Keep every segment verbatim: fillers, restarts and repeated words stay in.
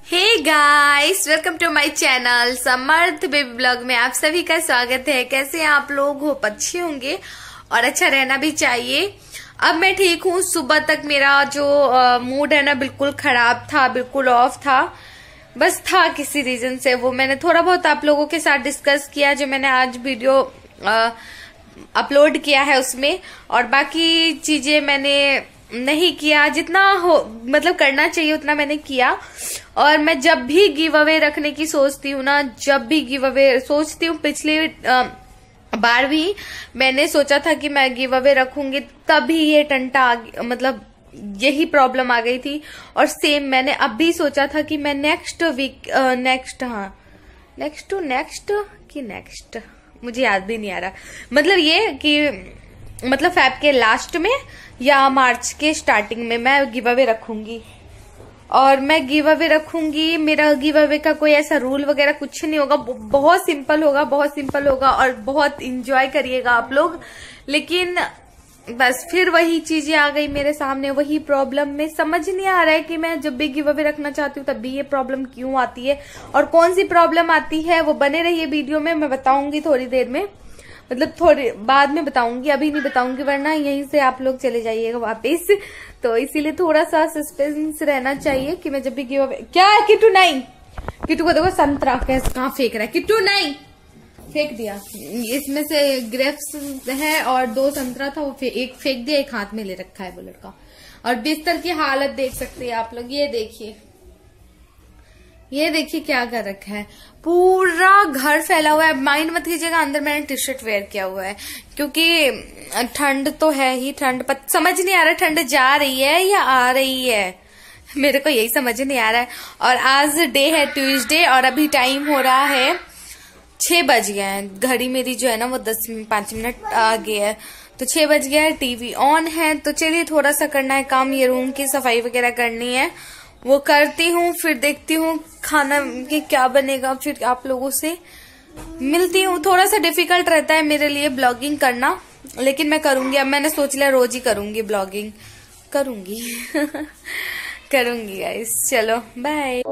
Hey guys, welcome to my channel Samarth baby vlog में आप सभी का स्वागत है। कैसे हैं आप लोग? होप अच्छे होंगे और अच्छा रहना भी चाहिए। अब मैं ठीक हूँ। सुबह तक मेरा जो मूड है ना बिल्कुल खराब था, बिल्कुल ऑफ था, बस था किसी रीजन से। वो मैंने थोड़ा बहुत आप लोगों के साथ डिस्कस किया जो मैंने आज वीडियो अपलोड किया है उसमें, और बाकी चीजें मैंने नहीं किया। जितना हो मतलब करना चाहिए उतना मैंने किया। और मैं जब भी गिव अवे रखने की सोचती हूँ ना, जब भी गिव अवे सोचती हूँ, पिछली आ, बार भी मैंने सोचा था कि मैं गिव अवे रखूंगी, तभी ये टंटा आ, मतलब यही प्रॉब्लम आ गई थी। और सेम मैंने अब भी सोचा था कि मैं नेक्स्ट वीक नेक्स्ट हाँ नेक्स्ट टू नेक्स्ट की नेक्स्ट मुझे याद भी नहीं आ रहा, मतलब ये कि मतलब फैब के लास्ट में या मार्च के स्टार्टिंग में मैं गिव अवे रखूंगी। और मैं गिव अवे रखूंगी। मेरा गिव अवे का कोई ऐसा रूल वगैरह कुछ नहीं होगा, बहुत सिंपल होगा, बहुत सिंपल होगा और बहुत इंजॉय करिएगा आप लोग। लेकिन बस फिर वही चीजें आ गई मेरे सामने, वही प्रॉब्लम। में समझ नहीं आ रहा है कि मैं जब भी गिव अवे रखना चाहती हूँ तब भी ये प्रॉब्लम क्यों आती है और कौन सी प्रॉब्लम आती है। वो बने रहिए वीडियो में, मैं बताऊंगी थोड़ी देर में, मतलब थोड़ी बाद में बताऊंगी, अभी नहीं बताऊंगी वरना यहीं से आप लोग चले जाइएगा वापस। तो इसीलिए थोड़ा सा सस्पेंस रहना चाहिए कि मैं जब भी गिव अवे। क्या है किट्टू? नहीं, किट्टू को देखो संतरा कैसे कहाँ फेंक रहा है। किट्टू नहीं, फेंक दिया। इसमें से ग्रेप्स है और दो संतरा था, वो फे, एक फेंक दिया, एक हाथ में ले रखा है वो लड़का। और बिस्तर की हालत देख सकते हैं आप लोग, ये देखिए, ये देखिए क्या कर रखा है, पूरा घर फैला हुआ है। माइंड मत कीजिएगा, अंदर मैंने टी शर्ट वेयर किया हुआ है क्योंकि ठंड तो है ही। ठंड समझ नहीं आ रहा ठंड जा रही है या आ रही है, मेरे को यही समझ नहीं आ रहा है। और आज डे है ट्यूसडे और अभी टाइम हो रहा है छह बज गए हैं। घड़ी मेरी जो है ना वो दस पांच मिनट आगे है, तो छह बज गया है, टीवी ऑन है। तो चलिए थोड़ा सा करना है काम, ये रूम की सफाई वगैरह करनी है, वो करती हूँ। फिर देखती हूँ खाना के क्या बनेगा, फिर आप लोगों से मिलती हूँ। थोड़ा सा डिफिकल्ट रहता है मेरे लिए ब्लॉगिंग करना, लेकिन मैं करूंगी। अब मैंने सोच लिया रोज ही करूंगी ब्लॉगिंग, करूंगी करूंगी गाइस। चलो बाय।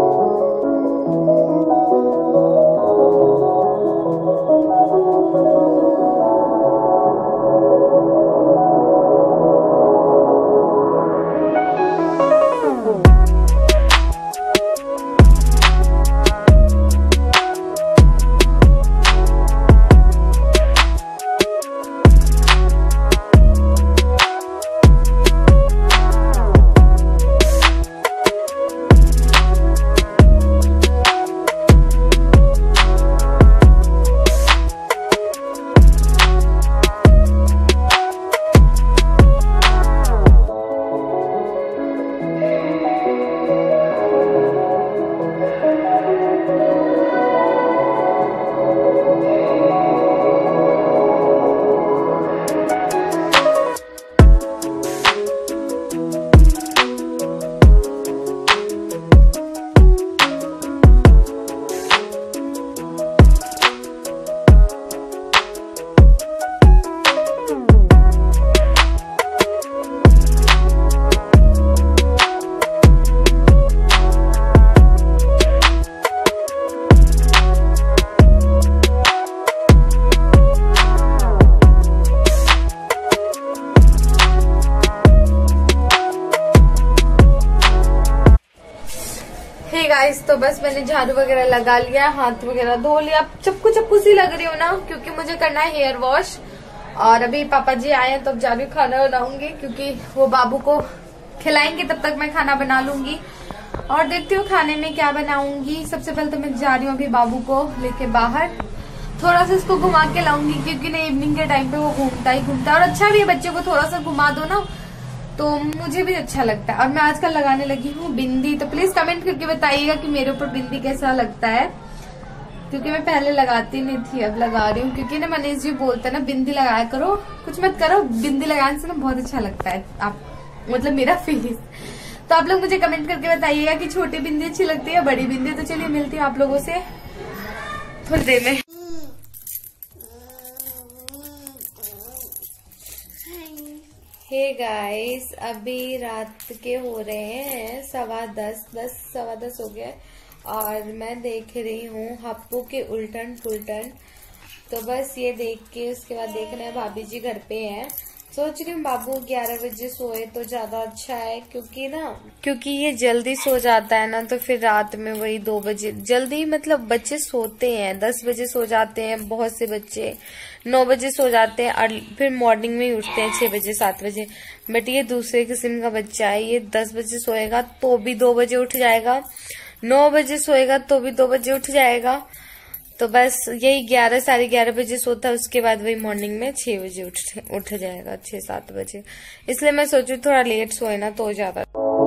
गाइस तो बस मैंने झाड़ू वगैरह लगा लिया, हाथ वगैरह धो लिया। चप्पू चप्पू सी लग रही हूँ ना, क्योंकि मुझे करना है हेयर वॉश। और अभी पापा जी आए हैं तब जा रही हूँ खाना बनाऊंगी, क्योंकि वो बाबू को खिलाएंगे, तब तक मैं खाना बना लूंगी। और देखती हूँ खाने में क्या बनाऊंगी। सबसे पहले तो मैं जा रही हूँ अभी बाबू को लेके बाहर, थोड़ा सा इसको घुमा के लाऊंगी, क्योंकि ना इवनिंग के टाइम पे वो घूमता ही घूमता है। और अच्छा भी है, बच्चे को थोड़ा सा घुमा दो ना तो मुझे भी अच्छा लगता है। और मैं आजकल लगाने लगी हूँ बिंदी, तो प्लीज कमेंट करके बताइएगा कि मेरे ऊपर बिंदी कैसा लगता है, क्योंकि मैं पहले लगाती नहीं थी, अब लगा रही हूँ। क्योंकि ना मनीष जी बोलते ना बिंदी लगाया करो, कुछ मत करो, बिंदी लगाने से ना बहुत अच्छा लगता है, आप मतलब मेरा फेस। तो आप लोग मुझे कमेंट करके बताइएगा कि छोटी बिंदी अच्छी लगती है बड़ी बिंदी। तो चलिए मिलती हूँ आप लोगों से थोड़ी देर में। हे हे गाइस, अभी रात के हो रहे हैं सवा दस दस सवा दस हो गया और मैं देख रही हूँ हप्पू के उल्टन पुल्टन। तो बस ये देख के उसके बाद देखना है भाभी जी घर पे हैं। सोच रही हूँ बाबू ग्यारह बजे सोए तो ज्यादा अच्छा है, क्योंकि ना क्योंकि ये जल्दी सो जाता है ना, तो फिर रात में वही दो बजे जल्दी, मतलब बच्चे सोते हैं दस बजे सो जाते हैं, बहुत से बच्चे नौ बजे सो जाते हैं और फिर मॉर्निंग में ही उठते हैं छह बजे सात बजे। बट ये दूसरे किस्म का बच्चा है, ये दस बजे सोएगा तो भी दो बजे उठ जाएगा, नौ बजे सोएगा तो भी दो बजे उठ जाएगा। तो बस यही ग्यारह साढ़े ग्यारह बजे सोता है, उसके बाद वही मॉर्निंग में छह बजे उठ उठ जाएगा, छह सात बजे। इसलिए मैं सोचू थोड़ा लेट सोए ना तो ज्यादा।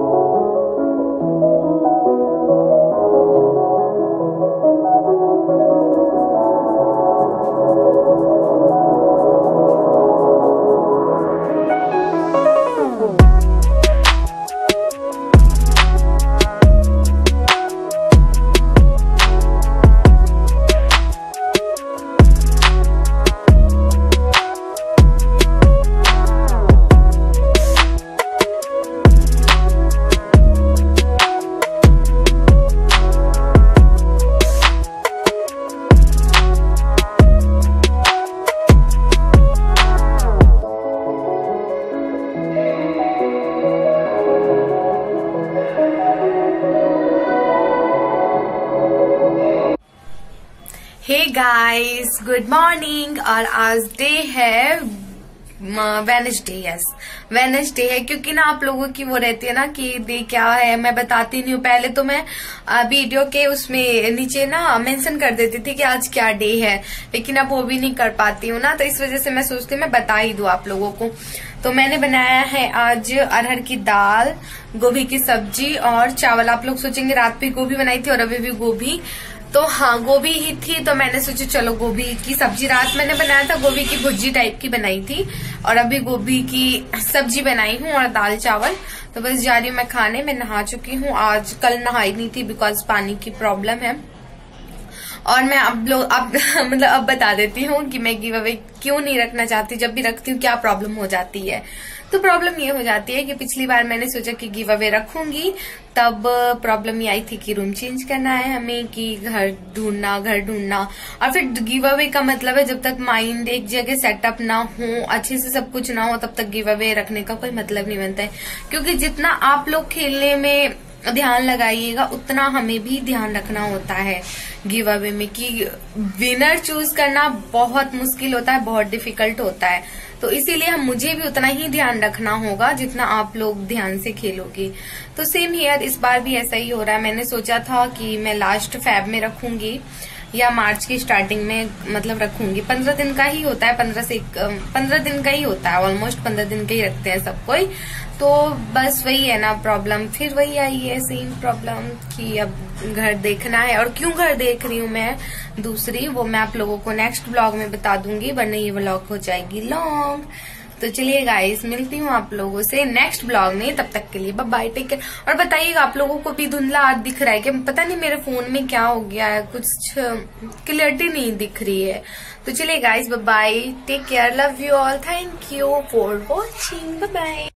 Hey guys, good morning. और आज डे है वेडनेसडे, यस वेडनेसडे है, क्योंकि ना आप लोगों की वो रहती है ना कि डे क्या है मैं बताती नहीं हूँ। पहले तो मैं वीडियो के उसमें नीचे ना मेंशन कर देती थी कि आज क्या डे है, लेकिन अब वो भी नहीं कर पाती हूँ ना, तो इस वजह से मैं सोचती हूँ मैं बता ही दूँ आप लोगों को। तो मैंने बनाया है आज अरहर की दाल, गोभी की सब्जी और चावल। आप लोग सोचेंगे रात भी गोभी बनाई थी और अभी भी गोभी, तो हाँ गोभी ही थी, तो मैंने सोचा चलो गोभी की सब्जी। रात मैंने बनाया था गोभी की भुर्जी टाइप की बनाई थी और अभी गोभी की सब्जी बनाई हूँ और दाल चावल। तो बस जा रही हूँ मैं खाने। मैं नहा चुकी हूँ, आज कल नहाई नहीं थी बिकॉज पानी की प्रॉब्लम है। और मैं अब लोग अब मतलब अब बता देती हूँ कि मैं गिव अवे क्यों नहीं रखना चाहती, जब भी रखती हूँ क्या प्रॉब्लम हो जाती है। तो प्रॉब्लम ये हो जाती है कि पिछली बार मैंने सोचा कि गिव अवे रखूंगी, तब प्रॉब्लम ये आई थी कि रूम चेंज करना है हमें, कि घर ढूंढना घर ढूंढना। और फिर गिव अवे का मतलब है जब तक माइंड एक जगह सेटअप ना हो, अच्छे से सब कुछ ना हो, तब तक गिव अवे रखने का कोई मतलब नहीं बनता है। क्योंकि जितना आप लोग खेलने में ध्यान लगाइएगा उतना हमें भी ध्यान रखना होता है गिव अवे में, कि विनर चूज करना बहुत मुश्किल होता है, बहुत डिफिकल्ट होता है। तो इसीलिए हम मुझे भी उतना ही ध्यान रखना होगा जितना आप लोग ध्यान से खेलोगे। तो सेम हियर, इस बार भी ऐसा ही हो रहा है। मैंने सोचा था कि मैं लास्ट फेब में रखूंगी या मार्च की स्टार्टिंग में मतलब रखूंगी। पंद्रह दिन का ही होता है, पंद्रह से पंद्रह दिन का ही होता है, ऑलमोस्ट पंद्रह दिन का ही रखते हैं सब कोई। तो बस वही है ना प्रॉब्लम, फिर वही आई है सेम प्रॉब्लम कि अब घर देखना है। और क्यों घर देख रही हूँ मैं दूसरी, वो मैं आप लोगों को नेक्स्ट ब्लॉग में बता दूंगी, वरना ये ब्लॉग हो जाएगी लॉन्ग। तो चलिए गाइस, मिलती हूँ आप लोगों से नेक्स्ट ब्लॉग में, तब तक के लिए बाय बाय, टेक केयर। और बताइएगा आप लोगों को भी धुंधला दिख रहा है कि पता नहीं मेरे फोन में क्या हो गया है, कुछ क्लियरिटी नहीं दिख रही है। तो चलिए guys, bye bye, take care, love you all, thank you for watching, bye bye.